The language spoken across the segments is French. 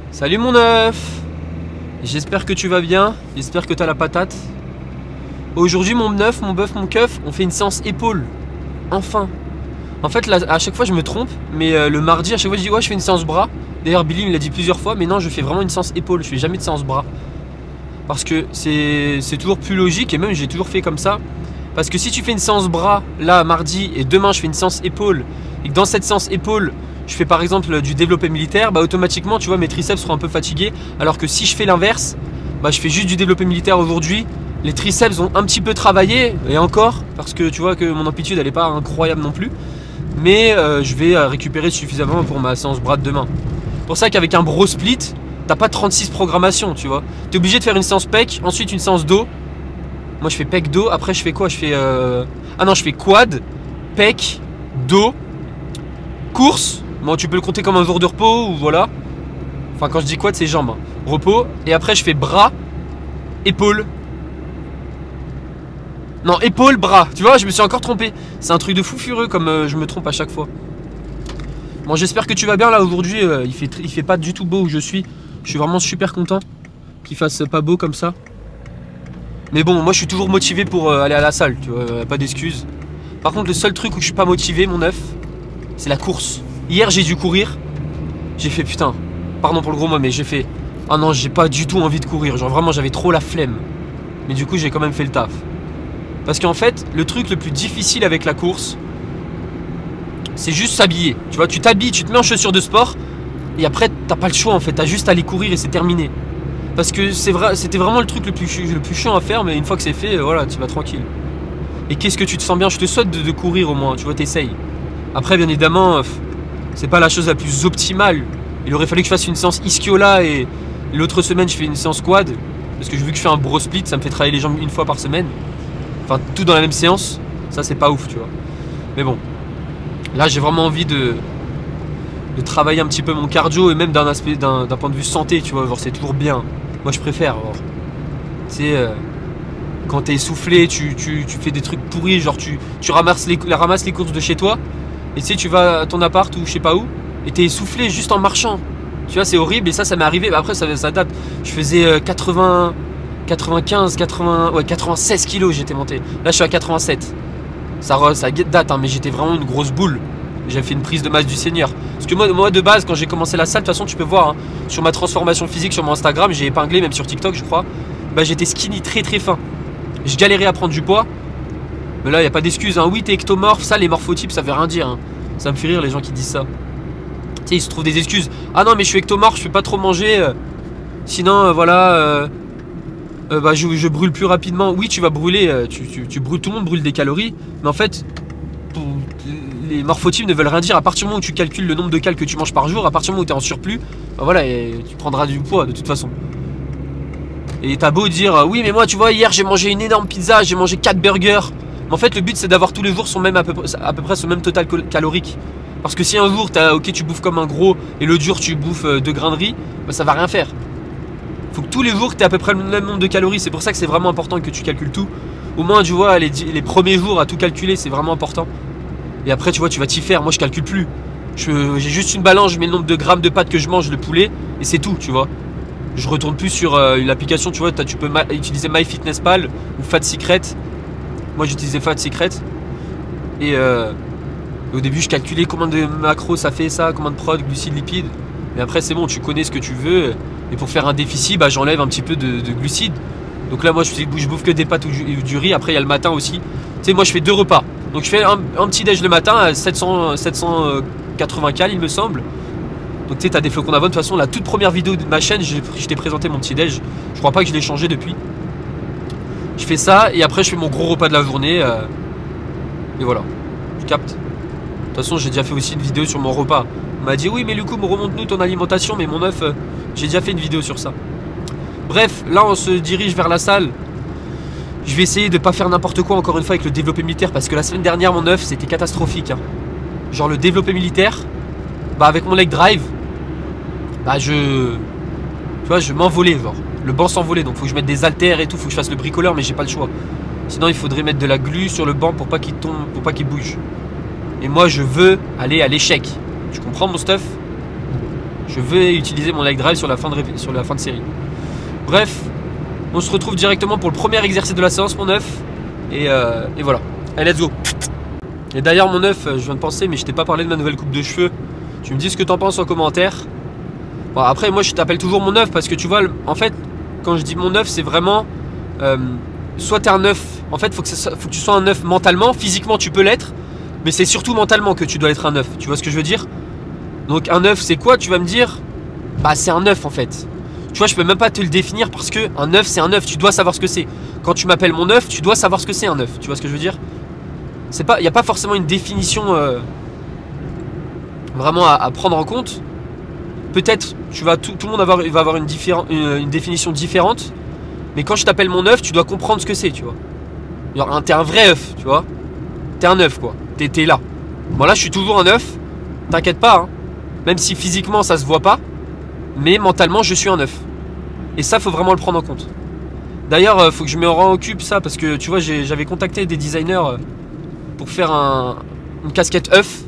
Salut mon œuf. J'espère que tu vas bien, j'espère que t'as la patate. Aujourd'hui mon œuf, mon bœuf, mon keuf, on fait une séance épaule. Enfin. En fait là, à chaque fois je me trompe, mais le mardi à chaque fois je dis ouais je fais une séance bras. D'ailleurs Billy me l'a dit plusieurs fois, mais non je fais vraiment une séance épaule, je fais jamais de séance bras. Parce que c'est toujours plus logique et même j'ai toujours fait comme ça. Parce que si tu fais une séance bras là mardi et demain je fais une séance épaule et que dans cette séance épaule je fais par exemple du développé militaire, bah automatiquement tu vois mes triceps seront un peu fatigués. Alors que si je fais l'inverse, bah je fais juste du développé militaire aujourd'hui, les triceps ont un petit peu travaillé et encore parce que tu vois que mon amplitude elle est pas incroyable non plus. Mais je vais récupérer suffisamment pour ma séance bras de demain. Pour ça qu'avec un bro split, t'as pas 36 programmations, tu vois. T'es obligé de faire une séance pec, ensuite une séance dos. Moi je fais pec dos, après je fais quoi? Je fais ah non, je fais quad, pec, dos, course. Bon, tu peux le compter comme un jour de repos ou voilà. Enfin quand je dis quad c'est jambes, hein. Repos. Et après je fais bras, épaules. Non, épaule, bras. Tu vois, je me suis encore trompé. C'est un truc de fou furieux comme je me trompe à chaque fois. Bon, j'espère que tu vas bien là aujourd'hui. Il fait pas du tout beau où je suis. Je suis vraiment super content qu'il fasse pas beau comme ça. Mais bon, moi je suis toujours motivé pour aller à la salle. Tu vois, pas d'excuses. Par contre, le seul truc où je suis pas motivé, mon œuf, c'est la course. Hier, j'ai dû courir. J'ai fait putain. Pardon pour le gros mot, mais j'ai fait. Ah non, j'ai pas du tout envie de courir. Genre vraiment, j'avais trop la flemme. Mais du coup, j'ai quand même fait le taf. Parce qu'en fait, le truc le plus difficile avec la course, c'est juste s'habiller. Tu vois, tu t'habilles, tu te mets en chaussures de sport, et après, t'as pas le choix en fait. T'as juste à aller courir et c'est terminé. Parce que c'était vraiment le truc le plus chiant à faire, mais une fois que c'est fait, voilà, tu vas tranquille. Et qu'est-ce que tu te sens bien? Je te souhaite de courir au moins, tu vois, t'essayes. Après, bien évidemment, c'est pas la chose la plus optimale. Il aurait fallu que je fasse une séance ischiola et l'autre semaine, je fais une séance quad. Parce que vu que je fais un bro split, ça me fait travailler les jambes une fois par semaine. Enfin, tout dans la même séance, ça c'est pas ouf, tu vois. Mais bon, là j'ai vraiment envie de travailler un petit peu mon cardio et même d'un point de vue santé, tu vois. Genre c'est toujours bien. Moi je préfère. Tu sais, quand t'es essoufflé, tu fais des trucs pourris, genre tu ramasses les courses de chez toi et tu sais, tu vas à ton appart ou je sais pas où et t'es essoufflé juste en marchant. Tu vois, c'est horrible et ça m'est arrivé. Après, ça date. Je faisais 95, 80, ouais 96 kilos j'étais monté. Là je suis à 87. Ça date hein, mais j'étais vraiment une grosse boule. J'ai fait une prise de masse du Seigneur. Parce que moi de base quand j'ai commencé la salle, de toute façon tu peux voir hein, sur ma transformation physique sur mon Instagram, j'ai épinglé même sur TikTok je crois. Bah j'étais skinny très fin. Je galérais à prendre du poids. Mais là il n'y a pas d'excuse hein. Oui t'es ectomorphe, ça les morphotypes ça veut rien dire hein. Ça me fait rire les gens qui disent ça. Tu sais ils se trouvent des excuses. Ah non mais je suis ectomorphe, je peux pas trop manger. Sinon voilà bah, je brûle plus rapidement. Oui, tu vas brûler, tu brûles, tout le monde brûle des calories. Mais en fait, les morphotypes ne veulent rien dire. À partir du moment où tu calcules le nombre de calories que tu manges par jour, à partir du moment où tu es en surplus, bah voilà, et tu prendras du poids de toute façon. Et t'as beau dire, oui, mais moi, tu vois, hier j'ai mangé une énorme pizza, j'ai mangé 4 burgers. Mais en fait, le but c'est d'avoir tous les jours à peu près ce même total calorique. Parce que si un jour, ok, tu bouffes comme un gros et l'autre jour tu bouffes 2 grains de riz, bah ça va rien faire. Faut que tous les jours tu aies à peu près le même nombre de calories. C'est pour ça que c'est vraiment important que tu calcules tout. Au moins tu vois les premiers jours à tout calculer, c'est vraiment important. Et après tu vois tu vas t'y faire. Moi je calcule plus. J'ai juste une balance, je mets le nombre de grammes de pâtes que je mange, le poulet, et c'est tout, tu vois. Je retourne plus sur l'application, tu vois, tu peux utiliser MyFitnessPal ou Fat Secret. Moi j'utilisais Fat Secret. Et au début je calculais combien de macros ça fait ça, combien de prod, glucides, lipides. Mais après c'est bon, tu connais ce que tu veux. Et pour faire un déficit, bah, j'enlève un petit peu de glucides. Donc là moi je bouffe que des pâtes ou du riz. Après il y a le matin aussi. Tu sais moi je fais 2 repas. Donc je fais un petit déj le matin à 780 cal il me semble. Donc tu sais t'as des flocons d'avoine. De toute façon la toute première vidéo de ma chaîne je t'ai présenté mon petit déj. Je crois pas que je l'ai changé depuis. Je fais ça et après je fais mon gros repas de la journée. Et voilà. Tu captes. De toute façon j'ai déjà fait aussi une vidéo sur mon repas. On m'a dit oui mais Lucou remonte-nous ton alimentation. Mais mon œuf j'ai déjà fait une vidéo sur ça. Bref, là on se dirige vers la salle. Je vais essayer de pas faire n'importe quoi encore une fois avec le développé militaire. Parce que la semaine dernière mon œuf c'était catastrophique hein. Genre le développé militaire, bah avec mon leg drive, bah tu vois je m'envolais genre. Le banc s'envolait donc faut que je mette des haltères et tout. Faut que je fasse le bricoleur mais j'ai pas le choix. Sinon il faudrait mettre de la glu sur le banc pour pas qu'il tombe, pour pas qu'il bouge. Et moi je veux aller à l'échec. Tu comprends mon stuff? Je vais utiliser mon leg drive sur la fin de série. Bref, on se retrouve directement pour le premier exercice de la séance, mon œuf. Et voilà. Allez, let's go. Et d'ailleurs, mon œuf, je viens de penser, mais je t'ai pas parlé de ma nouvelle coupe de cheveux. Tu me dis ce que t'en penses en commentaire. Bon, après, moi, je t'appelle toujours mon œuf parce que tu vois, en fait, quand je dis mon œuf, c'est vraiment... soit t'es un œuf, en fait, faut que tu sois un œuf mentalement, physiquement, tu peux l'être. Mais c'est surtout mentalement que tu dois être un œuf. Tu vois ce que je veux dire? Donc, un œuf, c'est quoi? Tu vas me dire, bah, c'est un œuf, en fait. Tu vois, je peux même pas te le définir parce que un œuf, c'est un œuf. Tu dois savoir ce que c'est. Quand tu m'appelles mon œuf, tu dois savoir ce que c'est un œuf. Tu vois ce que je veux dire? C'est pas, il n'y a pas forcément une définition vraiment à prendre en compte. Peut-être, tout le monde va avoir une définition différente. Mais quand je t'appelle mon œuf, tu dois comprendre ce que c'est, tu vois. Genre, t'es un vrai œuf, tu vois. T'es un œuf, quoi. T'es là. Bon, là, je suis toujours un œuf. T'inquiète pas, hein. Même si physiquement, ça se voit pas. Mais mentalement, je suis un œuf. Et ça, faut vraiment le prendre en compte. D'ailleurs, faut que je me occupe ça. Parce que, tu vois, j'avais contacté des designers pour faire une casquette œuf.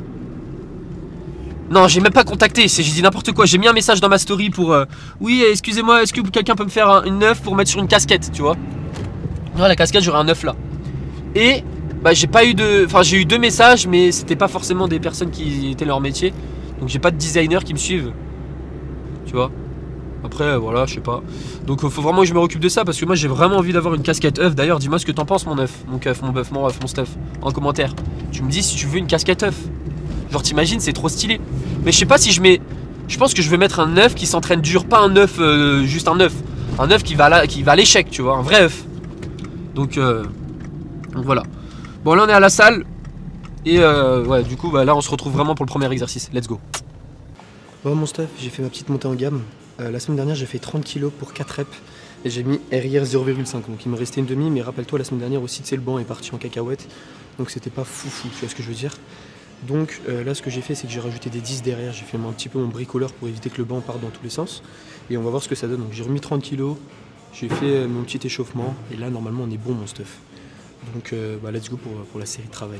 Non, j'ai même pas contacté, j'ai dit n'importe quoi. J'ai mis un message dans ma story pour oui, excusez-moi, est-ce que quelqu'un peut me faire une œuf pour mettre sur une casquette, tu vois? Ouais, la casquette, j'aurais un œuf là. Et bah, j'ai pas eu de... Enfin, j'ai eu 2 messages, mais c'était pas forcément des personnes qui étaient leur métier. Donc j'ai pas de designers qui me suivent. Tu vois? Après, voilà, je sais pas. Donc faut vraiment que je me occupe de ça parce que moi j'ai vraiment envie d'avoir une casquette œuf. D'ailleurs, dis-moi ce que t'en penses, mon œuf, mon keuf, mon bœuf, mon œuf, mon stuff, en commentaire. Tu me dis si tu veux une casquette œuf. Genre t'imagines, c'est trop stylé. Mais je sais pas si je mets... Je pense que je vais mettre un œuf qui s'entraîne dur. Pas un œuf, juste un œuf. Un œuf qui va à l'échec, tu vois. Un vrai œuf. Donc voilà. Bon, là on est à la salle. Et ouais, du coup, bah, là on se retrouve vraiment pour le premier exercice. Let's go. Bon, mon stuff, j'ai fait ma petite montée en gamme. La semaine dernière, j'ai fait 30 kg pour 4 reps. Et j'ai mis RIR 0,5. Donc il me restait une demi. Mais rappelle-toi, la semaine dernière aussi, tu sais, le banc est parti en cacahuète. Donc c'était pas foufou, tu vois ce que je veux dire. Donc là, ce que j'ai fait, c'est que j'ai rajouté des 10 derrière. J'ai fait un petit peu mon bricoleur pour éviter que le banc parte dans tous les sens. Et on va voir ce que ça donne. Donc j'ai remis 30 kg. J'ai fait mon petit échauffement. Et là, normalement, on est bon, mon stuff. Donc bah, let's go pour la série de travail.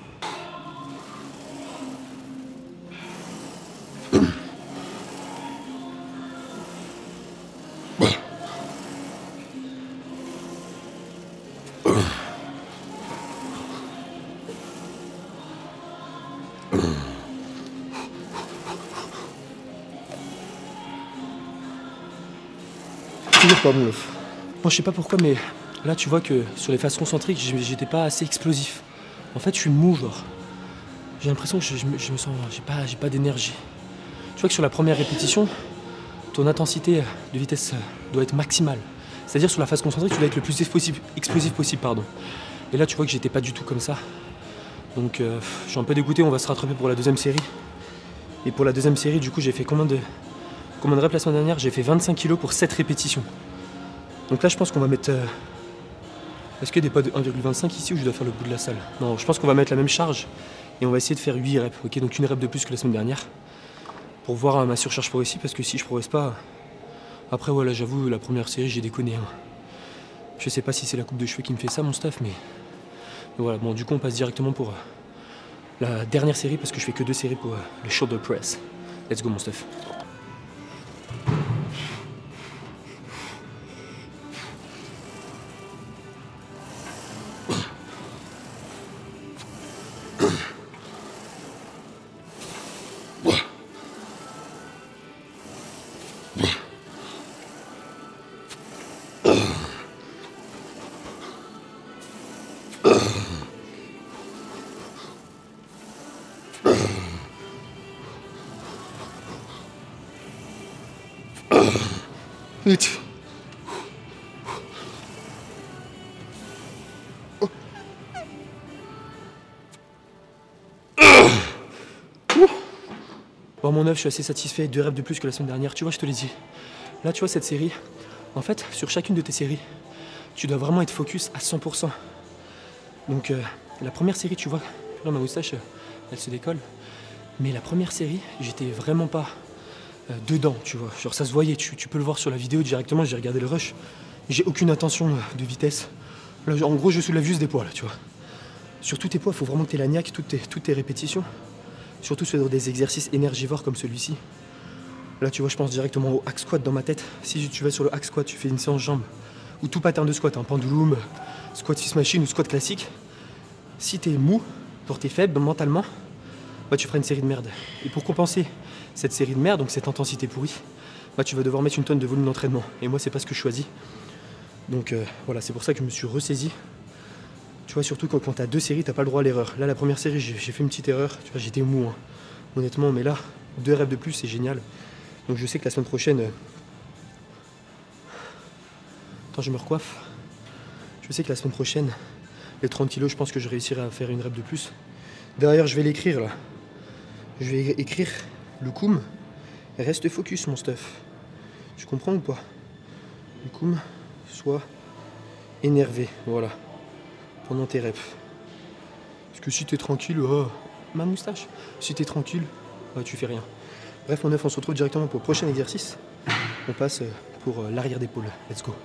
Toujours pas mon œuf. Bon, je sais pas pourquoi, mais là tu vois que sur les phases concentriques, j'étais pas assez explosif. En fait, je suis mou, genre. J'ai l'impression que je me sens. J'ai pas d'énergie. Tu vois que sur la première répétition, ton intensité de vitesse doit être maximale. C'est-à-dire sur la phase concentrique, tu dois être le plus explosif possible, pardon. Et là, tu vois que j'étais pas du tout comme ça. Donc, je suis un peu dégoûté. On va se rattraper pour la deuxième série. Et pour la deuxième série, du coup, j'ai fait combien de reps la semaine dernière? J'ai fait 25 kg pour 7 répétitions. Donc là, je pense qu'on va mettre... Est-ce qu'il y a des pas de 1,25 ici ou je dois faire le bout de la salle? Non, je pense qu'on va mettre la même charge et on va essayer de faire 8 reps. Ok, donc une rep de plus que la semaine dernière pour voir ma surcharge progressive parce que si je progresse pas... Après, voilà, j'avoue, la première série, j'ai déconné. Hein. Je sais pas si c'est la coupe de cheveux qui me fait ça, mon stuff, mais voilà. Bon, du coup, on passe directement pour la dernière série parce que je fais que 2 séries pour le shoulder press. Let's go, mon stuff. Vite. Bon, mon œuf, je suis assez satisfait. 2 reps de plus que la semaine dernière. Tu vois, je te l'ai dit. Là, tu vois, cette série, en fait, sur chacune de tes séries, tu dois vraiment être focus à 100%. Donc, la première série, tu vois, là, ma moustache, elle se décolle. Mais la première série, j'étais vraiment pas dedans, tu vois. Genre, ça se voyait, tu peux le voir sur la vidéo directement. J'ai regardé le rush. J'ai aucune intention de vitesse. Là, en gros, je soulève juste des poids, là, tu vois. Sur tous tes poids, il faut vraiment que tu aies la niaque, toutes tes répétitions. Surtout sur des exercices énergivores comme celui-ci. Là, tu vois, je pense directement au hack squat dans ma tête. Si tu vas sur le hack squat, tu fais une séance jambes ou tout pattern de squat, pendulum, squat 6 machine ou squat classique. Si t'es mou, pour t'es faible mentalement, bah, tu feras une série de merde. Et pour compenser cette série de merde, donc cette intensité pourrie, bah, tu vas devoir mettre une tonne de volume d'entraînement. Et moi, c'est pas ce que je choisis. Donc voilà, c'est pour ça que je me suis ressaisi. Tu vois, surtout quand t'as 2 séries, t'as pas le droit à l'erreur. Là, la première série, j'ai fait une petite erreur. Tu vois, j'étais mou, honnêtement, mais là, 2 reps de plus, c'est génial. Donc je sais que la semaine prochaine... Attends, je me recoiffe. Je sais que la semaine prochaine, les 30 kilos, je pense que je réussirai à faire une rep de plus. Derrière, je vais l'écrire, là. Je vais écrire le Koum. Reste focus, mon stuff. Tu comprends ou pas? Le Koum, sois énervé, voilà. Pendant tes reps. Parce que si t'es tranquille, ma moustache. Si t'es tranquille, tu fais rien. Bref, mon œuf, on se retrouve directement pour le prochain exercice. On passe pour l'arrière d'épaule. Let's go.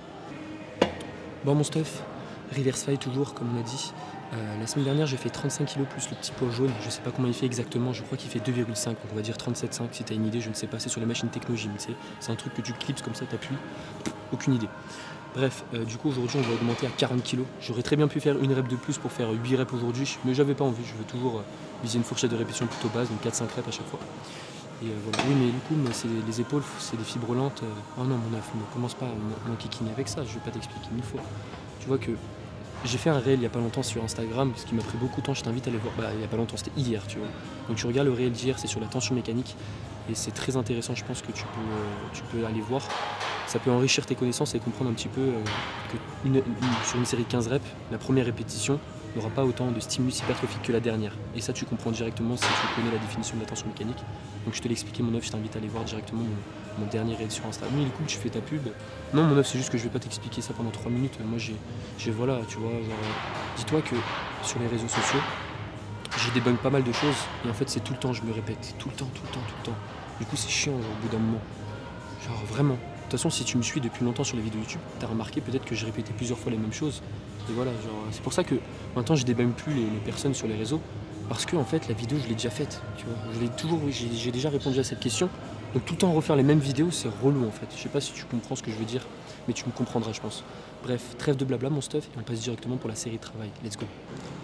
Bon, mon stuff, reverse fly toujours, comme on a dit. La semaine dernière, j'ai fait 35 kg plus le petit poids jaune. Je sais pas comment il fait exactement, je crois qu'il fait 2,5. Donc on va dire 37,5 si t'as une idée, je ne sais pas. C'est sur les machines Technogym, tu sais. C'est un truc que tu clips comme ça, t'appuies. Aucune idée. Bref, du coup, aujourd'hui, on va augmenter à 40 kg. J'aurais très bien pu faire une rep de plus pour faire 8 reps aujourd'hui, mais j'avais pas envie. Je veux toujours viser une fourchette de répétition plutôt basse, donc 4-5 reps à chaque fois. Et voilà. Oui, mais du coup, les épaules, c'est des fibres lentes. Oh non, mon œuf, ne commence pas à m'enquiquiner avec ça, je vais pas t'expliquer une fois. Tu vois que j'ai fait un réel il y a pas longtemps sur Instagram, ce qui m'a pris beaucoup de temps, je t'invite à aller voir. Il y a pas longtemps, c'était hier, tu vois. Donc tu regardes le réel d'hier, c'est sur la tension mécanique. Et c'est très intéressant, je pense que tu peux aller voir. Ça peut enrichir tes connaissances et comprendre un petit peu que sur une série de 15 reps, la première répétition n'aura pas autant de stimulus hypertrophique que la dernière. Et ça, tu comprends directement si tu connais la définition de la tension mécanique. Donc je te l'ai expliqué, mon œuf, je t'invite à aller voir directement mon dernier réel sur Insta. Oui, du coup, tu fais ta pub. Non, mon œuf, c'est juste que je vais pas t'expliquer ça pendant 3 minutes. Moi, voilà, tu vois, dis-toi que sur les réseaux sociaux, j'ai débunk pas mal de choses. Et en fait, c'est tout le temps, je me répète. Tout le temps. Du coup, c'est chiant, au bout d'un moment. Genre, vraiment. De toute façon, si tu me suis depuis longtemps sur les vidéos YouTube, t'as remarqué peut-être que j'ai répété plusieurs fois les mêmes choses. Et voilà, c'est pour ça que maintenant je débunk plus les personnes sur les réseaux. Parce que en fait, la vidéo, je l'ai déjà faite. Tu vois, j'ai déjà répondu à cette question. Donc tout le temps refaire les mêmes vidéos, c'est relou en fait. Je sais pas si tu comprends ce que je veux dire, mais tu me comprendras, je pense. Bref, trêve de blabla, mon stuff, et on passe directement pour la série de travail. Let's go.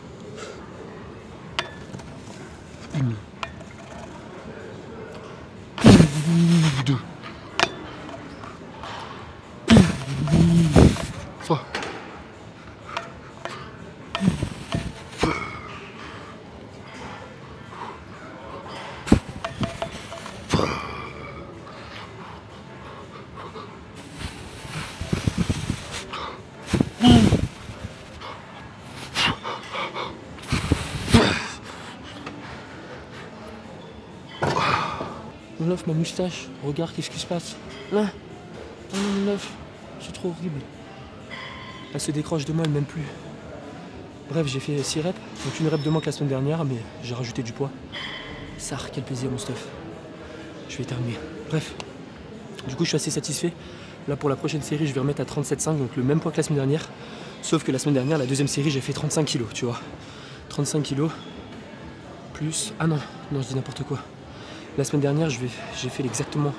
Deux. Mon œuf, ma moustache, regarde qu'est-ce qui se passe. Là, oh non, mon œuf, c'est trop horrible. Elle se décroche de moi, elle m'aime plus. Bref, j'ai fait 6 reps, donc une rep de moins que la semaine dernière, mais j'ai rajouté du poids. Ça, quel plaisir, mon stuff. Je vais terminer. Bref, du coup, je suis assez satisfait. Là, pour la prochaine série, je vais remettre à 37,5, donc le même poids que la semaine dernière. Sauf que la semaine dernière, la deuxième série, j'ai fait 35 kg, tu vois. 35 kg plus... Ah non, je dis n'importe quoi. La semaine dernière, j'ai fait exactement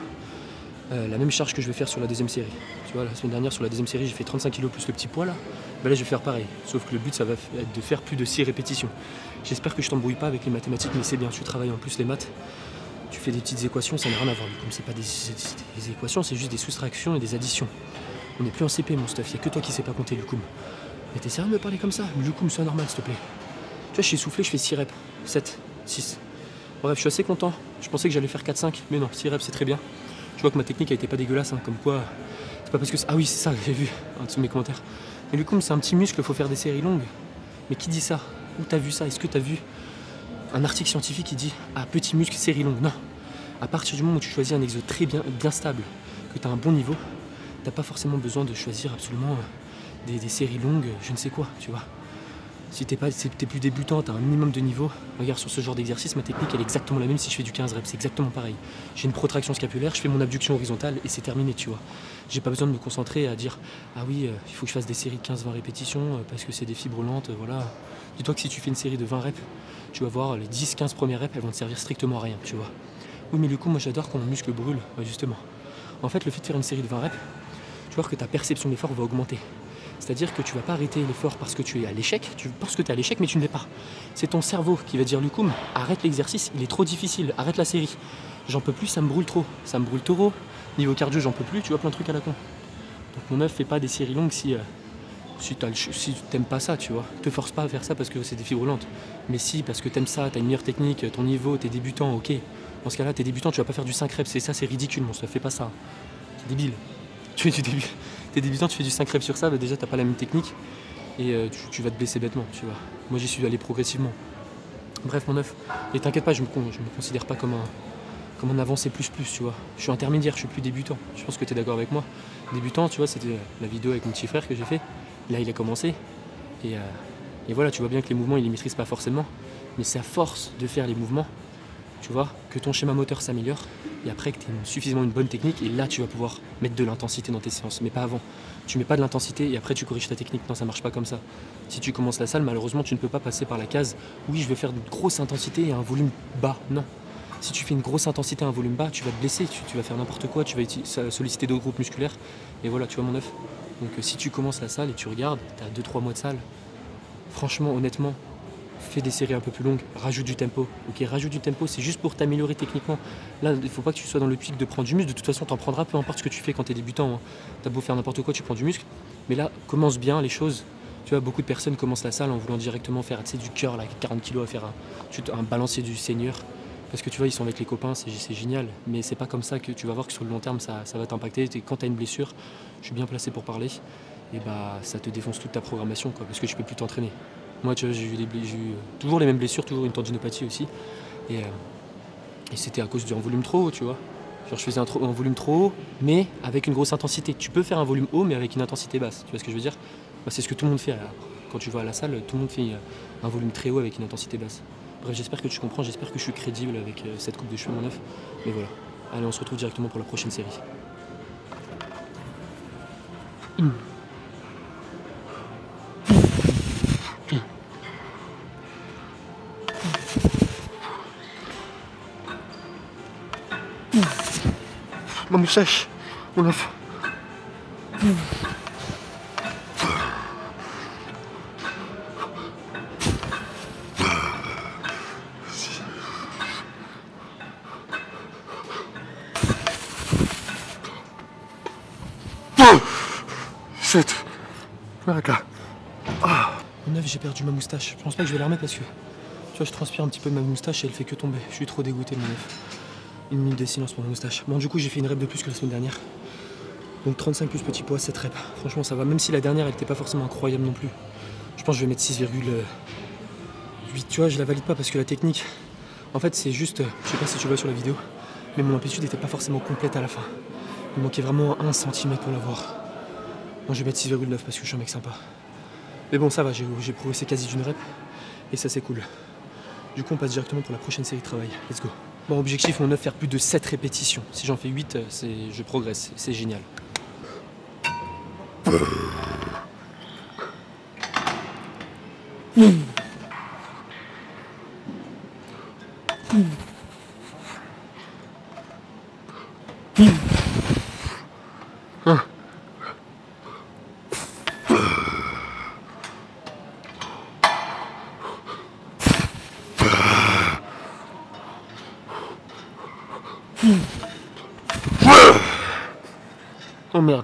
la même charge que je vais faire sur la deuxième série. Tu vois, la semaine dernière, sur la deuxième série, j'ai fait 35 kg plus le petit poids là. Ben là, je vais faire pareil. Sauf que le but, ça va être de faire plus de 6 répétitions. J'espère que je t'embrouille pas avec les mathématiques, mais c'est bien, tu travailles en plus les maths. Tu fais des petites équations, ça n'a rien à voir. Comme c'est pas des équations, c'est juste des soustractions et des additions. On n'est plus en CP, mon stuff. Il n'y a que toi qui sais pas compter, Lukoum. Mais t'es sérieux de me parler comme ça? Lukoum, sois normal, s'il te plaît. Tu vois, je suis essoufflé, je fais 6 reps. 7, 6. Bref, je suis assez content. Je pensais que j'allais faire 4-5, mais non, 6 reps, c'est très bien. Je vois que ma technique a été pas dégueulasse, comme quoi. C'est pas parce que. Ah oui, c'est ça, j'ai vu en dessous de mes commentaires. Mais Lukoum, c'est un petit muscle, il faut faire des séries longues. Mais qui dit ça? Où t'as vu ça? Est-ce que t'as vu un article scientifique qui dit ah, petit muscle, série longue? Non. À partir du moment où tu choisis un exo très bien stable, que tu as un bon niveau, t'as pas forcément besoin de choisir absolument des séries longues, je ne sais quoi, tu vois. Si t'es plus débutant, t'as un minimum de niveau, regarde sur ce genre d'exercice, ma technique elle est exactement la même si je fais du 15 reps, c'est exactement pareil. J'ai une protraction scapulaire, je fais mon abduction horizontale et c'est terminé, tu vois. J'ai pas besoin de me concentrer à dire ah oui, il faut que je fasse des séries de 15-20 répétitions parce que c'est des fibres lentes, voilà. Dis-toi que si tu fais une série de 20 reps, tu vas voir les 10-15 premières reps, elles vont te servir strictement à rien, tu vois. Oui, mais du coup, moi j'adore quand mon muscle brûle, justement. En fait, le fait de faire une série de 20 reps, tu vois que ta perception de l'effort va augmenter. C'est-à-dire que tu vas pas arrêter l'effort parce que tu es à l'échec, tu penses que tu es à l'échec mais tu ne l'es pas. C'est ton cerveau qui va dire Lukoum, arrête l'exercice, il est trop difficile, arrête la série. J'en peux plus, ça me brûle trop, niveau cardio j'en peux plus, tu vois plein de trucs à la con. Donc mon œuf, fais pas des séries longues si t'aimes pas ça, tu vois. Te force pas à faire ça parce que c'est des fibres roulantes. Mais si, parce que t'aimes ça, t'as une meilleure technique, ton niveau, t'es débutant, ok. Dans ce cas-là, t'es débutant, tu vas pas faire du 5 reps, c'est ridicule, mon œuf, fais pas ça. C'est débile. T'es débutant, tu fais du 5 reps sur ça, bah déjà t'as pas la même technique et tu vas te blesser bêtement, tu vois. Moi j'y suis allé progressivement. Bref mon œuf, et t'inquiète pas, je me considère pas comme un avancé plus, tu vois. Je suis intermédiaire, je suis plus débutant. Je pense que t'es d'accord avec moi. Débutant, tu vois, c'était la vidéo avec mon petit frère que j'ai fait. Là il a commencé et voilà, tu vois bien que les mouvements il les maîtrise pas forcément, mais c'est à force de faire les mouvements, tu vois, que ton schéma moteur s'améliore et après que tu aies suffisamment une bonne technique et là tu vas pouvoir mettre de l'intensité dans tes séances, mais pas avant. Tu mets pas de l'intensité et après tu corriges ta technique, non ça marche pas comme ça. Si tu commences la salle, malheureusement tu ne peux pas passer par la case oui je vais faire une grosse intensité et un volume bas, non. Si tu fais une grosse intensité et un volume bas, tu vas te blesser, tu vas faire n'importe quoi, tu vas solliciter d'autres groupes musculaires et voilà, tu vois mon œuf. Donc si tu commences la salle et tu regardes, tu as 2-3 mois de salle, franchement honnêtement, fais des séries un peu plus longues, rajoute du tempo. Ok, rajoute du tempo, c'est juste pour t'améliorer techniquement. Là, il faut pas que tu sois dans le pic de prendre du muscle. De toute façon, t'en prendras, peu importe ce que tu fais quand t'es débutant. Hein. T'as beau faire n'importe quoi, tu prends du muscle. Mais là, commence bien les choses. Tu vois, beaucoup de personnes commencent la salle en voulant directement faire du curl, là, 40 kg à faire un balancier du seigneur. Parce que tu vois, ils sont avec les copains, c'est génial. Mais c'est pas comme ça que tu vas voir que sur le long terme, ça va t'impacter. Quand t'as une blessure, je suis bien placé pour parler, et bah ça te défonce toute ta programmation, quoi, parce que tu peux plus t'entraîner. Moi, tu vois, j'ai eu toujours les mêmes blessures, toujours une tendinopathie aussi. Et c'était à cause d'un volume trop haut, tu vois. Genre, je faisais un volume trop haut, mais avec une grosse intensité. Tu peux faire un volume haut, mais avec une intensité basse. Tu vois ce que je veux dire? Bah, c'est ce que tout le monde fait. Quand tu vas à la salle, tout le monde fait un volume très haut avec une intensité basse. Bref, j'espère que tu comprends, j'espère que je suis crédible avec cette coupe de cheveux, mon œuf. Mais voilà. Allez, on se retrouve directement pour la prochaine série. Ma moustache, mon œuf. Chut. Arrête là. Mon œuf, j'ai perdu ma moustache. Je pense pas que je vais la remettre parce que tu vois, je transpire un petit peu de ma moustache et elle fait que tomber. Je suis trop dégoûté, mon œuf. 1 minute de silence pour ma moustache. Bon, du coup, j'ai fait une rep de plus que la semaine dernière. Donc 35 plus petit poids, 7 reps. Franchement, ça va. Même si la dernière, elle était pas forcément incroyable non plus. Je pense que je vais mettre 6,8. Tu vois, je la valide pas parce que la technique, en fait, c'est juste, je sais pas si tu vois sur la vidéo, mais mon amplitude n'était pas forcément complète à la fin. Il manquait vraiment 1 cm pour l'avoir. Bon, je vais mettre 6,9 parce que je suis un mec sympa. Mais bon, ça va, j'ai progressé quasi d'une rep et ça, c'est cool. Du coup, on passe directement pour la prochaine série de travail. Let's go. Bon, objectif, mon œuf, faire plus de 7 répétitions. Si j'en fais 8, je progresse. C'est génial. Oh merde.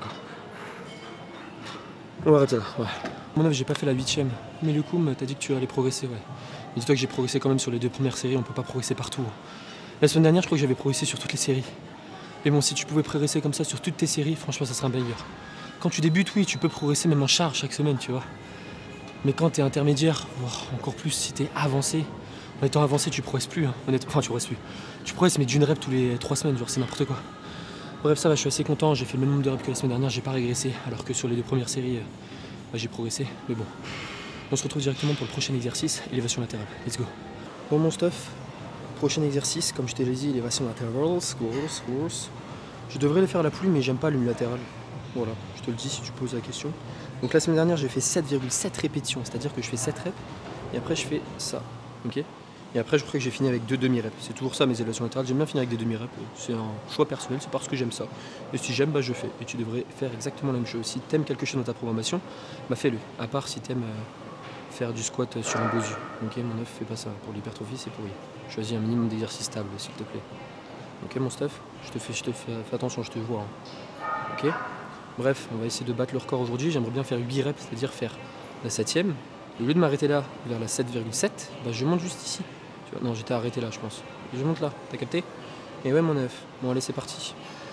On va arrêter là, ouais. Mon œuf, j'ai pas fait la 8ème. Mais du coup, t'as dit que tu allais progresser, ouais. Mais dis-toi que j'ai progressé quand même sur les 2 premières séries, on peut pas progresser partout. La semaine dernière, je crois que j'avais progressé sur toutes les séries. Mais bon, si tu pouvais progresser comme ça sur toutes tes séries, franchement, ça serait un banger. Quand tu débutes, oui, tu peux progresser même en charge chaque semaine, tu vois. Mais quand t'es intermédiaire, voire encore plus si t'es avancé, en étant avancé, tu progresses plus, hein, honnêtement. Enfin, tu progresses plus. Tu progresses, mais d'une rep tous les 3 semaines, genre, c'est n'importe quoi. Bref, ça va, je suis assez content. J'ai fait le même nombre de reps que la semaine dernière, j'ai pas régressé. Alors que sur les 2 premières séries, j'ai progressé. Mais bon, on se retrouve directement pour le prochain exercice, élévation latérale. Let's go. Bon, mon stuff, prochain exercice, comme je t'ai dit, élévation latérale, squats. Je devrais le faire à la pluie, mais j'aime pas l'unilatéral. Voilà, je te le dis si tu poses la question. Donc la semaine dernière, j'ai fait 7,7 répétitions, c'est-à-dire que je fais 7 reps et après je fais ça. Ok. Et après, je crois que j'ai fini avec 2 demi-reps. C'est toujours ça mes élévations latérales. J'aime bien finir avec des demi-reps. C'est un choix personnel, c'est parce que j'aime ça. Et si j'aime, bah je fais. Et tu devrais faire exactement la même chose. Si t'aimes quelque chose dans ta programmation, bah fais-le. À part si t'aimes faire du squat sur un bosu. Ok, mon œuf, fais pas ça. Pour l'hypertrophie, c'est pourri. Choisis un minimum d'exercices stables, s'il te plaît. Ok, mon stuff, fais attention, je te vois. Hein. Ok. Bref, on va essayer de battre le record aujourd'hui. J'aimerais bien faire 8 reps, c'est-à-dire faire la 7ème. Au lieu de m'arrêter là, vers la 7,7, bah je monte juste ici. Tu vois, non, j'étais arrêté là, je pense. Et je monte là, t'as capté? Et ouais, mon œuf. Bon, allez, c'est parti.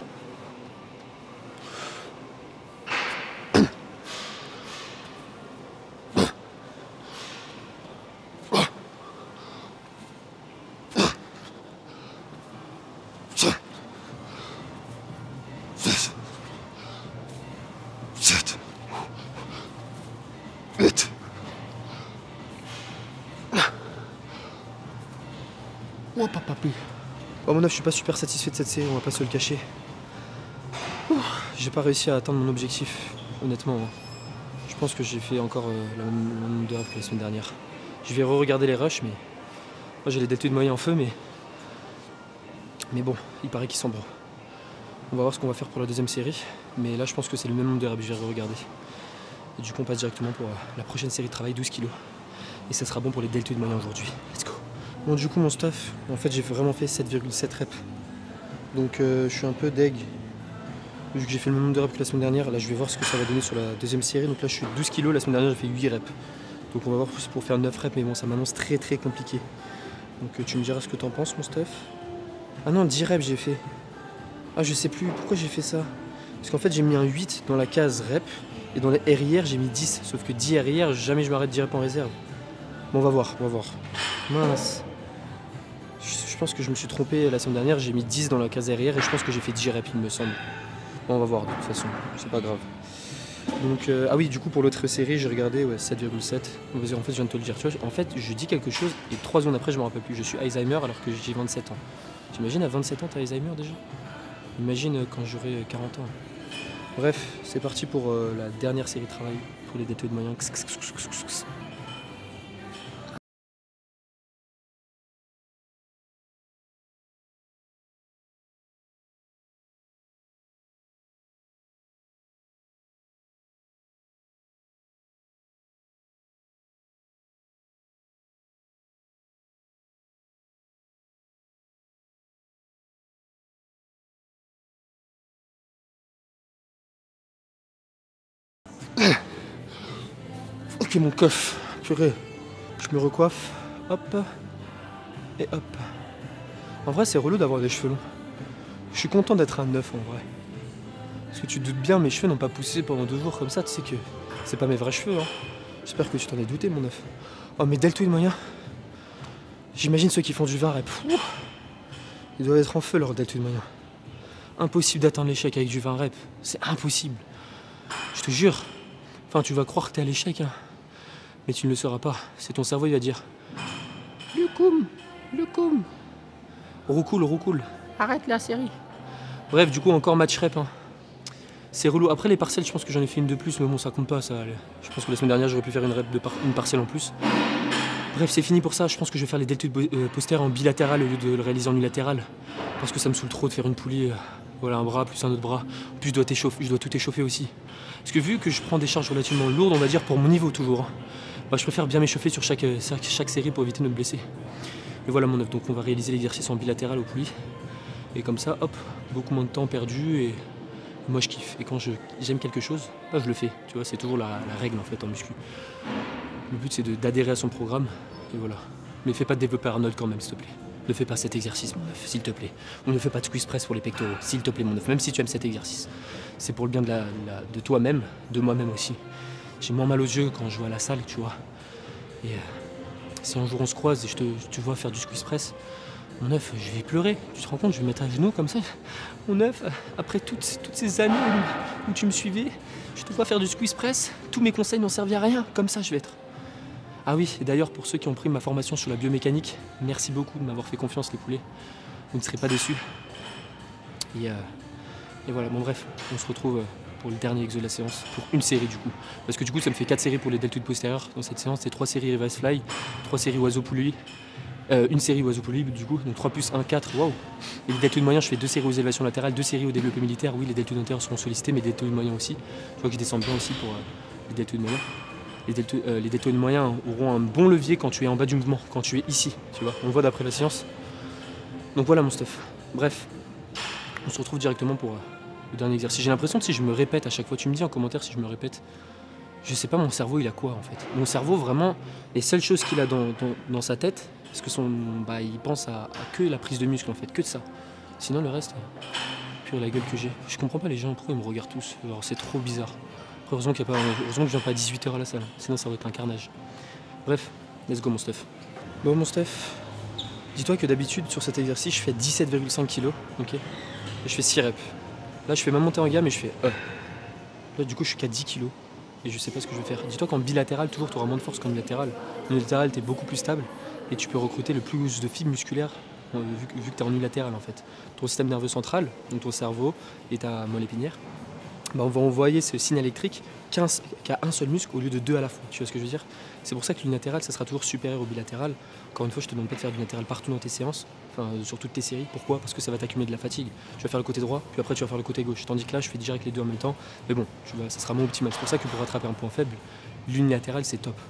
Oh papa. Oh mon œuf, je suis pas super satisfait de cette série, on va pas se le cacher. J'ai pas réussi à atteindre mon objectif, honnêtement. Hein. Je pense que j'ai fait encore le même nombre de reps que la semaine dernière. Je vais re-regarder les rushs, mais moi j'ai les deltoïdes moyens en feu, mais bon, il paraît qu'ils sont bons. On va voir ce qu'on va faire pour la deuxième série, mais là je pense que c'est le même nombre de reps, je vais re-regarder. Et du coup on passe directement pour la prochaine série de travail, 12 kg. Et ça sera bon pour les deltoïdes moyens aujourd'hui. Let's go. Bon, du coup, mon stuff, en fait, j'ai vraiment fait 7,7 reps. Donc, je suis un peu deg. Vu que j'ai fait le même nombre de reps que la semaine dernière, là, je vais voir ce que ça va donner sur la deuxième série. Donc là, je suis 12 kg. La semaine dernière, j'ai fait 8 reps. Donc, on va voir pour faire 9 reps. Mais bon, ça m'annonce très très compliqué. Donc, tu me diras ce que t'en penses, mon stuff. Ah non, 10 reps, j'ai fait. Ah, je sais plus. Pourquoi j'ai fait ça? Parce qu'en fait, j'ai mis un 8 dans la case rep. Et dans les RIR, j'ai mis 10. Sauf que 10 RIR, jamais je m'arrête 10 reps en réserve. Bon, on va voir. Mince. Je pense que je me suis trompé la semaine dernière, j'ai mis 10 dans la case arrière et je pense que j'ai fait 10 reps, il me semble. Bon, on va voir de toute façon, c'est pas grave. Donc, ah oui, du coup, pour l'autre série, j'ai regardé, ouais, 7,7. En fait, je viens de te le dire, tu vois. En fait, je dis quelque chose et 3 secondes après, je me rappelle plus. Je suis Alzheimer alors que j'ai 27 ans. T'imagines, à 27 ans, t'as Alzheimer déjà? Imagine quand j'aurai 40 ans. Bref, c'est parti pour la dernière série de travail pour les deltoïdes moyens. Ok, mon coffre, purée, je me recoiffe, hop, et hop. En vrai, c'est relou d'avoir des cheveux longs. Je suis content d'être un 9 en vrai. Parce que tu te doutes bien, mes cheveux n'ont pas poussé pendant 2 jours comme ça, tu sais que c'est pas mes vrais cheveux. Hein. J'espère que tu t'en es douté, mon 9. Oh, mes deltoïdes moyens. J'imagine ceux qui font du 20 reps. Ils doivent être en feu, leurs deltoïdes moyens. Impossible d'atteindre l'échec avec du 20 reps. C'est impossible. Je te jure. Enfin, tu vas croire que t'es à l'échec, hein. Mais tu ne le sauras pas. C'est ton cerveau, il va dire le coum. Roucoule. Arrête la série. Bref, du coup, encore match rep. Hein. C'est relou. Après, les partiels, je pense que j'en ai fait une de plus, mais bon, ça compte pas. Ça. Je pense que la semaine dernière, j'aurais pu faire une partielle en plus. Bref, c'est fini pour ça. Je pense que je vais faire les deltoïdes postérieurs en bilatéral au lieu de le réaliser en unilatéral. Parce que ça me saoule trop de faire une poulie. Voilà, un bras plus un autre bras. En plus, je dois tout échauffer aussi. Parce que vu que je prends des charges relativement lourdes, on va dire pour mon niveau toujours, hein, bah, je préfère bien m'échauffer sur chaque série pour éviter de me blesser. Et voilà mon œuf. Donc on va réaliser l'exercice en bilatéral au poulie. Et comme ça, hop, beaucoup moins de temps perdu et moi je kiffe. Et quand j'aime quelque chose, bah, je le fais. Tu vois, c'est toujours la règle en fait en muscu. Le but c'est d'adhérer à son programme. Et voilà. Mais fais pas de développer Arnold quand même, s'il te plaît. Ne fais pas cet exercice, mon œuf, s'il te plaît. On ne fait pas de squeeze press pour les pectoraux, s'il te plaît, mon œuf. Même si tu aimes cet exercice. C'est pour le bien de toi-même, de moi-même aussi. J'ai moins mal aux yeux quand je vais à la salle, tu vois. Et si un jour on se croise et tu vois faire du squeeze press, mon œuf, je vais pleurer. Tu te rends compte, je vais me mettre à genoux comme ça. Mon œuf, après toutes ces années où tu me suivais, je te vois faire du squeeze press. Tous mes conseils n'ont servi à rien. Comme ça, je vais être. Ah oui, et d'ailleurs, pour ceux qui ont pris ma formation sur la biomécanique, merci beaucoup de m'avoir fait confiance, les poulets. Vous ne serez pas déçus. Et voilà, bon bref, on se retrouve pour le dernier exo de la séance, pour une série du coup. Parce que du coup, ça me fait 4 séries pour les deltoïdes postérieurs. Dans cette séance, c'est 3 séries reverse fly, 3 séries oiseau poulie Une série au oiseau libre du coup, donc 3 plus 1, 4, waouh. Et les deltoïdes moyens, je fais 2 séries aux élévations latérales, 2 séries au développé militaire. Oui, les deltoïdes antérieurs seront sollicités, mais les deltoïdes moyens aussi. Je vois que je descends bien aussi pour les deltoïdes moyens. Les deltoïdes moyens auront un bon levier quand tu es en bas du mouvement, quand tu es ici, tu vois. On le voit d'après la science. Donc voilà mon stuff. Bref, on se retrouve directement pour le dernier exercice. J'ai l'impression que si je me répète à chaque fois, tu me dis en commentaire si je me répète. Je sais pas, mon cerveau il a quoi en fait. Mon cerveau vraiment, les seules choses qu'il a dans sa tête, parce que il pense à que la prise de muscle en fait, que de ça. Sinon le reste, pure la gueule que j'ai. Je comprends pas les gens, pourquoi ils me regardent tous. Alors c'est trop bizarre. Heureusement que je viens pas à 18 h à la salle, sinon ça aurait été un carnage. Bref, let's go mon stuff. Bon mon stuff, dis-toi que d'habitude sur cet exercice je fais 17,5 kg, ok. Et je fais 6 reps. Là je fais ma montée en gamme et je fais Là du coup je suis qu'à 10 kg. Et je sais pas ce que je vais faire. Dis-toi qu'en bilatéral, toujours tu auras moins de force qu'en unilatéral. En unilatéral, tu es beaucoup plus stable et tu peux recruter le plus de fibres musculaires vu que tu es en unilatéral en fait. Ton système nerveux central, donc ton cerveau et ta moelle épinière, on va envoyer ce signal électrique qu'à un seul muscle au lieu de 2 à la fois. Tu vois ce que je veux dire? C'est pour ça que l'unilatéral, ça sera toujours supérieur au bilatéral. Encore une fois, je te demande pas de faire du unilatéral partout dans tes séances, enfin sur toutes tes séries. Pourquoi? Parce que ça va t'accumuler de la fatigue. Tu vas faire le côté droit, puis après tu vas faire le côté gauche. Tandis que là, je fais direct les deux en même temps. Mais bon, ça sera moins optimal. C'est pour ça que pour rattraper un point faible, l'unilatéral c'est top.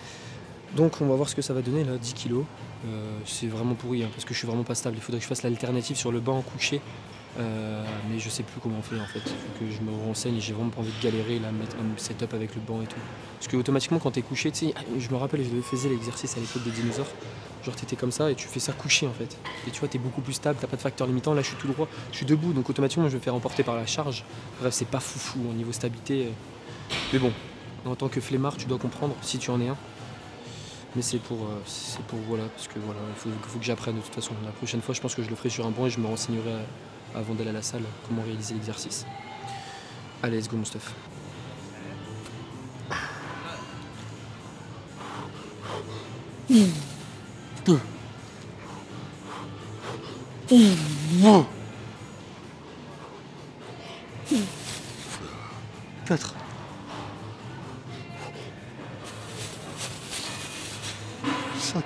Donc on va voir ce que ça va donner là, 10 kg. C'est vraiment pourri parce que je suis vraiment pas stable. Il faudrait que je fasse l'alternative sur le banc couché. Mais je sais plus comment on fait en fait. Il faut que je me renseigne et j'ai vraiment pas envie de galérer là, mettre un setup avec le banc et tout. Parce que automatiquement quand t'es couché, tu sais, je me rappelle, je faisais l'exercice à l'époque des dinosaures. Genre t'étais comme ça et tu fais ça couché en fait. Et tu vois, t'es beaucoup plus stable, t'as pas de facteur limitant. Là je suis tout droit, je suis debout, donc automatiquement je vais me faire emporter par la charge. Bref, c'est pas foufou au niveau stabilité. Mais bon, en tant que flemmard, tu dois comprendre si tu en es un. Mais c'est pour voilà, parce que voilà, il faut que j'apprenne de toute façon. La prochaine fois, je pense que je le ferai sur un banc et je me renseignerai avant d'aller à la salle comment réaliser l'exercice. Allez, let's go mon stuff. Deux. 4. 5.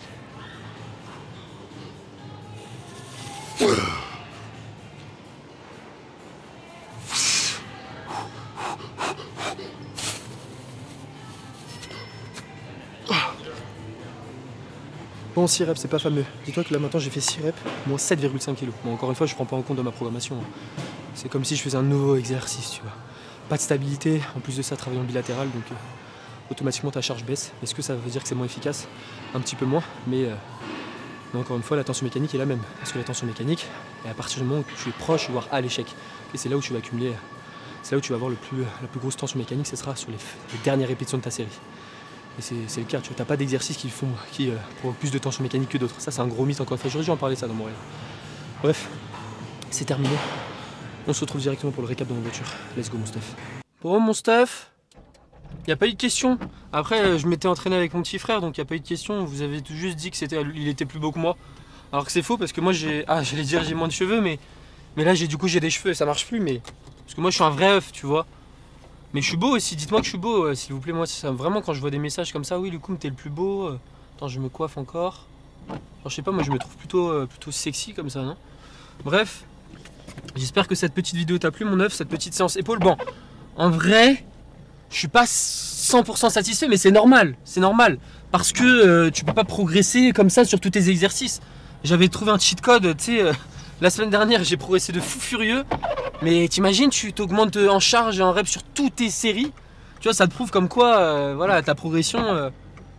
Bon, 6 reps, c'est pas fameux. Dis-toi que là maintenant j'ai fait 6 reps, moins 7,5 kg. Bon, encore une fois, je prends pas en compte dans ma programmation. C'est comme si je faisais un nouveau exercice, tu vois. Pas de stabilité, en plus de ça, travailler en bilatéral, donc automatiquement ta charge baisse. Est-ce que ça veut dire que c'est moins efficace? Un petit peu moins, mais encore une fois, la tension mécanique est la même. Parce que la tension mécanique, et à partir du moment où tu es proche, voire à l'échec, et c'est là où tu vas accumuler, c'est là où tu vas avoir la plus grosse tension mécanique, ce sera sur les dernières répétitions de ta série. Et c'est le cas, tu n'as pas d'exercice qui provoquent plus de tension mécanique que d'autres. Ça, c'est un gros mythe, encore une fois. J'aurais dû en parler ça dans mon rêve. Bref, c'est terminé. On se retrouve directement pour le récap dans la voiture. Let's go, mon stuff. Bon, mon stuff, il n'y a pas eu de questions. Après, je m'étais entraîné avec mon petit frère, donc il n'y a pas eu de questions. Vous avez juste dit qu'il était plus beau que moi. Alors que c'est faux, parce que moi, j'allais dire j'ai moins de cheveux, mais là, j'ai des cheveux et ça marche plus. Mais parce que moi, je suis un vrai œuf, tu vois. Mais je suis beau aussi, dites-moi que je suis beau, s'il vous plaît. Moi, ça, vraiment, quand je vois des messages comme ça, oui, Loukoum, t'es le plus beau. Attends, je me coiffe encore. Alors, je sais pas, moi, je me trouve plutôt sexy comme ça, non? Bref, j'espère que cette petite vidéo t'a plu, mon œuf, cette petite séance épaule. Bon, en vrai, je suis pas 100% satisfait, mais c'est normal. C'est normal. Parce que tu peux pas progresser comme ça sur tous tes exercices. J'avais trouvé un cheat code, tu sais, la semaine dernière, j'ai progressé de fou furieux. Mais t'imagines, tu t'augmentes en charge et en rep sur toutes tes séries. Tu vois, ça te prouve comme quoi, voilà, ta progression,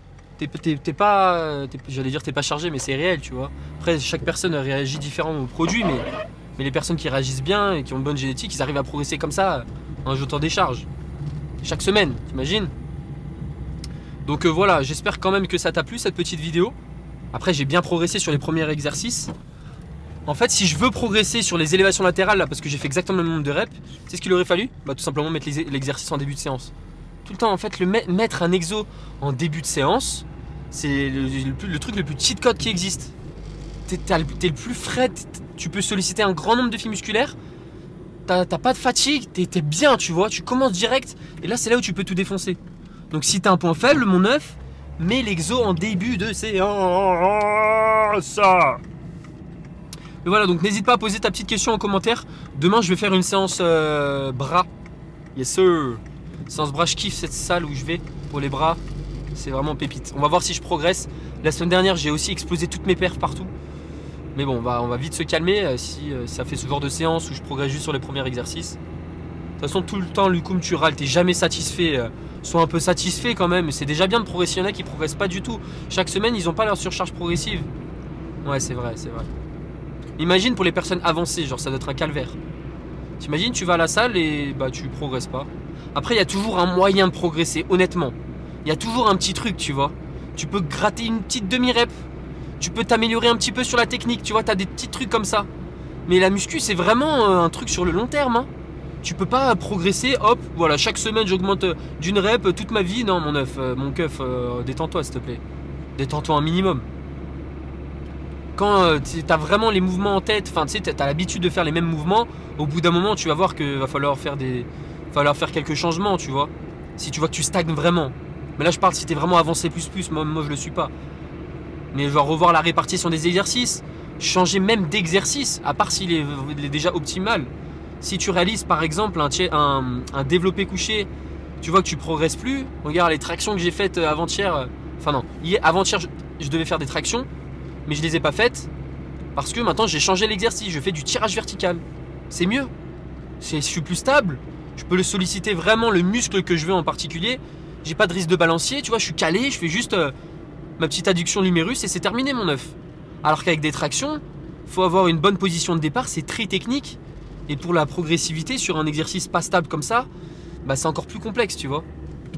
j'allais dire t'es pas chargé, mais c'est réel, tu vois. Après, chaque personne réagit différemment au produit, mais les personnes qui réagissent bien et qui ont une bonne génétique, ils arrivent à progresser comme ça en ajoutant des charges. Chaque semaine, t'imagines? Donc voilà, j'espère quand même que ça t'a plu cette petite vidéo. Après, j'ai bien progressé sur les premiers exercices. En fait, si je veux progresser sur les élévations latérales, là, parce que j'ai fait exactement le nombre de reps, c'est ce qu'il aurait fallu? Bah, tout simplement mettre l'exercice en début de séance. Tout le temps, en fait, mettre un exo en début de séance, c'est le truc le plus cheat code qui existe. T'es le plus frais, tu peux solliciter un grand nombre de fibres musculaires, t'as pas de fatigue, t'es bien, tu vois, tu commences direct, et là, c'est là où tu peux tout défoncer. Donc, si t'as un point faible, mon œuf, mets l'exo en début de séance. Et voilà, donc n'hésite pas à poser ta petite question en commentaire. Demain, je vais faire une séance bras. Yes sir. Séance bras, je kiffe cette salle où je vais pour les bras. C'est vraiment pépite. On va voir si je progresse. La semaine dernière, j'ai aussi explosé toutes mes perfs partout. Mais bon, on va vite se calmer si ça fait ce genre de séance où je progresse juste sur les premiers exercices. De toute façon, tout le temps, Lucum, tu râles, t'es jamais satisfait. Sois un peu satisfait quand même. C'est déjà bien de progresser. Il y en a qui progressent pas du tout. Chaque semaine, ils n'ont pas leur surcharge progressive. Ouais, c'est vrai, c'est vrai. Imagine pour les personnes avancées, genre ça doit être un calvaire. T'imagines, tu vas à la salle et bah tu progresses pas. Après, il y a toujours un moyen de progresser, honnêtement. Il y a toujours un petit truc, tu vois. Tu peux gratter une petite demi-rep. Tu peux t'améliorer un petit peu sur la technique, tu vois, t'as des petits trucs comme ça. Mais la muscu, c'est vraiment un truc sur le long terme, hein. Tu peux pas progresser, hop, voilà, chaque semaine j'augmente d'une rep toute ma vie. Non, mon keuf, détends-toi s'il te plaît. Détends-toi un minimum. Quand t'as vraiment les mouvements en tête, enfin tu sais, t'as l'habitude de faire les mêmes mouvements, au bout d'un moment tu vas voir qu'il va falloir faire quelques changements, tu vois. Si tu vois que tu stagnes vraiment. Mais là je parle si t'es vraiment avancé plus, moi je le suis pas. Mais genre revoir la répartition des exercices, changer même d'exercice, à part s'il est déjà optimal. Si tu réalises par exemple un développé couché, tu vois que tu progresses plus, regarde les tractions que j'ai faites avant-hier, avant-hier je devais faire des tractions, mais je les ai pas faites parce que maintenant j'ai changé l'exercice, je fais du tirage vertical. C'est mieux, je suis plus stable, je peux le solliciter vraiment le muscle que je veux en particulier, j'ai pas de risque de balancier, tu vois, je suis calé, je fais juste ma petite adduction l'humérus et c'est terminé mon œuf. Alors qu'avec des tractions, faut avoir une bonne position de départ, c'est très technique et pour la progressivité sur un exercice pas stable comme ça, bah c'est encore plus complexe, tu vois.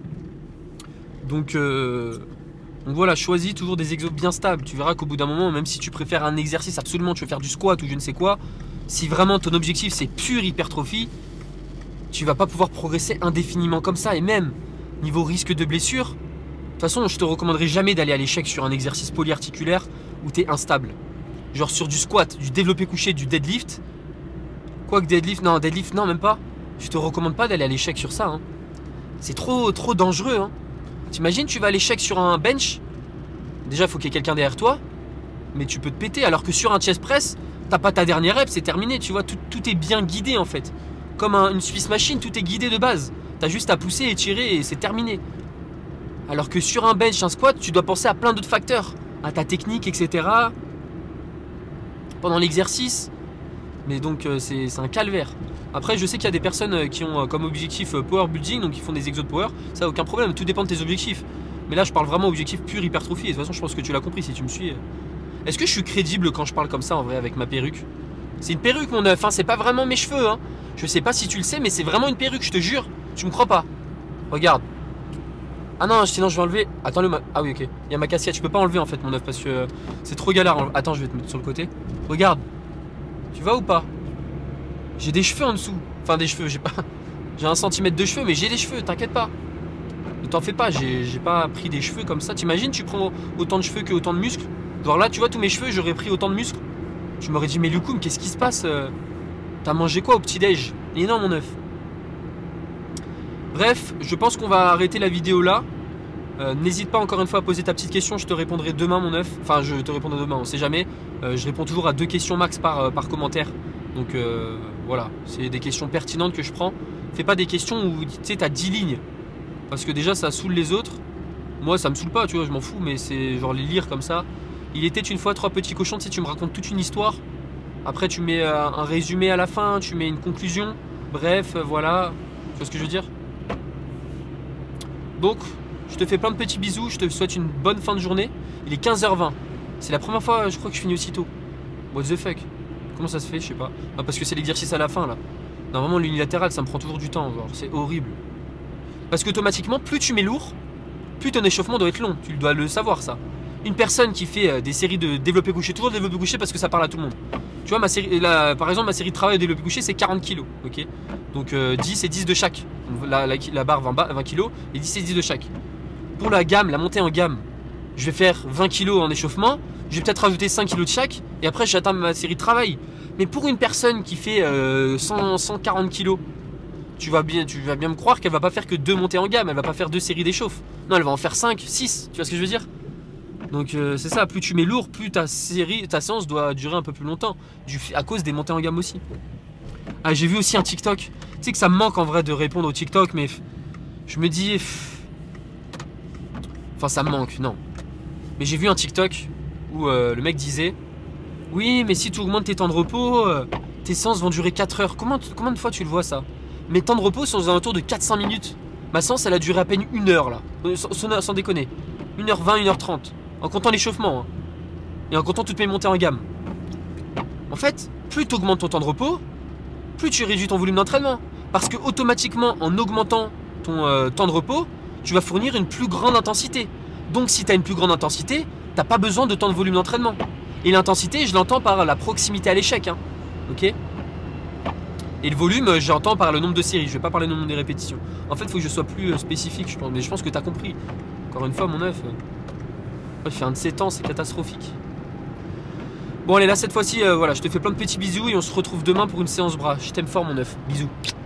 Donc voilà, choisis toujours des exos bien stables. Tu verras qu'au bout d'un moment, même si tu préfères un exercice absolument, tu veux faire du squat ou je ne sais quoi, si vraiment ton objectif c'est pure hypertrophie, tu vas pas pouvoir progresser indéfiniment comme ça. Et même niveau risque de blessure, de toute façon, je te recommanderais jamais d'aller à l'échec sur un exercice polyarticulaire où tu es instable. Genre sur du squat, du développé couché, du deadlift. Quoique deadlift non, même pas. Je te recommande pas d'aller à l'échec sur ça, hein. C'est trop dangereux, hein. T'imagines, tu vas à l'échec sur un bench. Déjà, il faut qu'il y ait quelqu'un derrière toi. Mais tu peux te péter. Alors que sur un chest press, t'as pas ta dernière rep, c'est terminé. Tu vois, tout est bien guidé en fait. Comme une Swiss machine, tout est guidé de base. T'as juste à pousser et tirer et c'est terminé. Alors que sur un bench, un squat, tu dois penser à plein d'autres facteurs. À ta technique, etc. Pendant l'exercice. Mais donc, c'est un calvaire. Après, je sais qu'il y a des personnes qui ont comme objectif power building, donc ils font des exos de power. Ça, aucun problème, tout dépend de tes objectifs. Mais là, je parle vraiment objectif pur hypertrophie. Et de toute façon, je pense que tu l'as compris si tu me suis. Est-ce que je suis crédible quand je parle comme ça en vrai avec ma perruque? C'est une perruque, mon œuf, hein, c'est pas vraiment mes cheveux. Hein. Je sais pas si tu le sais, mais c'est vraiment une perruque, je te jure. Tu me crois pas? Regarde. Ah non, sinon je vais enlever. Attends, ah oui, ok. Il y a ma casquette, je peux pas enlever en fait, mon œuf, parce que c'est trop galère. Attends, je vais te mettre sur le côté. Regarde. Tu vas ou pas? J'ai des cheveux en dessous. Enfin, des cheveux, j'ai pas. J'ai 1 centimètre de cheveux, mais j'ai des cheveux, t'inquiète pas. Ne t'en fais pas, j'ai pas pris des cheveux comme ça. T'imagines, tu prends autant de cheveux que autant de muscles. Genre là, tu vois, tous mes cheveux, j'aurais pris autant de muscles. Tu m'aurais dit, mais Lucum, qu'est-ce qui se passe? T'as mangé quoi au petit-déj? Et non, mon œuf. Bref, je pense qu'on va arrêter la vidéo là. N'hésite pas encore une fois à poser ta petite question, je te répondrai demain, mon œuf. Enfin, je te répondrai demain, on sait jamais. Je réponds toujours à 2 questions max par commentaire. Donc voilà, c'est des questions pertinentes que je prends. Fais pas des questions où tu sais, t'as 10 lignes. Parce que déjà, ça saoule les autres. Moi, ça me saoule pas, tu vois, je m'en fous, mais c'est genre les lire comme ça. Il était une fois 3 petits cochons, tu sais, tu me racontes toute une histoire. Après, tu mets un résumé à la fin, tu mets une conclusion. Bref, voilà. Tu vois ce que je veux dire? Donc, je te fais plein de petits bisous, je te souhaite une bonne fin de journée. Il est 15h20. C'est la première fois, je crois, que je finis aussitôt. What the fuck? Comment ça se fait? Je sais pas. Ah, parce que c'est l'exercice à la fin, là. Normalement, l'unilatéral, ça me prend toujours du temps, genre. C'est horrible. Parce qu'automatiquement, plus tu mets lourd, plus ton échauffement doit être long. Tu dois le savoir, ça. Une personne qui fait des séries de développé couché, toujours développé couché parce que ça parle à tout le monde. Tu vois, ma série, par exemple, ma série de travail de développé couché, c'est 40 kg. Ok, donc 10 et 10 de chaque. La barre 20 kg et 10 et 10 de chaque. Pour la gamme, la montée en gamme, je vais faire 20 kg en échauffement. Je vais peut-être rajouter 5 kg de chaque. Et après, j'atteins ma série de travail. Mais pour une personne qui fait 140 kg, tu vas bien me croire qu'elle va pas faire que 2 montées en gamme, elle va pas faire 2 séries d'échauffe. Non, elle va en faire 5, 6, tu vois ce que je veux dire? Donc c'est ça, plus tu mets lourd, plus ta séance doit durer un peu plus longtemps, à cause des montées en gamme aussi. Ah, j'ai vu aussi un TikTok, tu sais que ça me manque en vrai de répondre au TikTok, mais je me dis... Enfin ça me manque, non. Mais j'ai vu un TikTok où le mec disait: oui, mais si tu augmentes tes temps de repos, tes séances vont durer 4 heures. Combien de fois tu le vois ça? Mes temps de repos sont aux alentours de 400 minutes. Ma séance, elle a duré à peine 1 heure là. Sans déconner. 1h20, 1h30. En comptant l'échauffement. Hein. Et en comptant toutes mes montées en gamme. En fait, plus tu augmentes ton temps de repos, plus tu réduis ton volume d'entraînement. Parce que automatiquement, en augmentant ton temps de repos, tu vas fournir une plus grande intensité. Donc si tu as une plus grande intensité, tu n'as pas besoin de tant de volume d'entraînement. Et l'intensité, je l'entends par la proximité à l'échec. Hein. Ok? Et le volume, j'entends par le nombre de séries. Je vais pas parler du nombre de répétitions. En fait, il faut que je sois plus spécifique, je pense. Mais je pense que tu as compris. Encore une fois, mon œuf, il fait un de 7 ans, c'est catastrophique. Bon, allez, là, cette fois-ci, voilà, je te fais plein de petits bisous et on se retrouve demain pour une séance bras. Je t'aime fort, mon œuf. Bisous.